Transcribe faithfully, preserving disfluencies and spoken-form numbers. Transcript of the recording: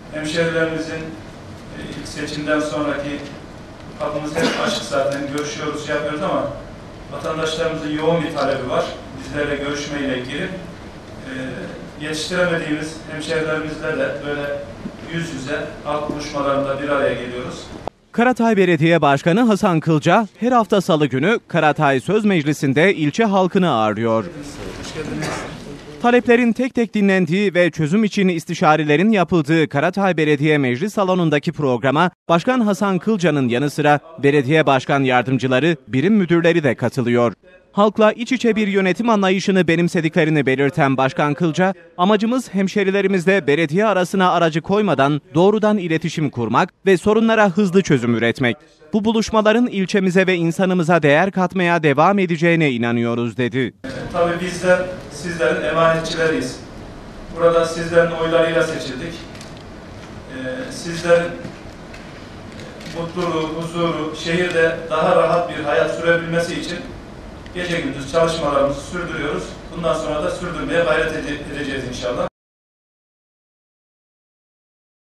hemşehrilerimizin ilk seçimden sonraki kapımız hep açık zaten, görüşüyoruz, şey yapıyoruz ama vatandaşlarımızın yoğun bir talebi var. Bizlerle görüşmeyle ilgili. Ee, yetiştiremediğimiz hemşehrilerimizle de böyle yüz yüze halk buluşmalarında bir araya geliyoruz. Karatay Belediye Başkanı Hasan Kılca her hafta Salı günü Karatay Söz Meclisi'nde ilçe halkını ağırlıyor. Hoş geldiniz. Taleplerin tek tek dinlendiği ve çözüm için istişarelerin yapıldığı Karatay Belediye Meclis Salonu'ndaki programa Başkan Hasan Kılca'nın yanı sıra belediye başkan yardımcıları, birim müdürleri de katılıyor. Halkla iç içe bir yönetim anlayışını benimsediklerini belirten Başkan Kılca, amacımız hemşerilerimizle belediye arasına aracı koymadan doğrudan iletişim kurmak ve sorunlara hızlı çözüm üretmek. Bu buluşmaların ilçemize ve insanımıza değer katmaya devam edeceğine inanıyoruz dedi. Tabii bizler sizlerin emanetçileriyiz. Burada sizlerin oylarıyla seçildik. Ee, sizlerin mutluluğu, huzuru, şehirde daha rahat bir hayat sürebilmesi için gece gündüz çalışmalarımızı sürdürüyoruz. Bundan sonra da sürdürmeye gayret edeceğiz inşallah.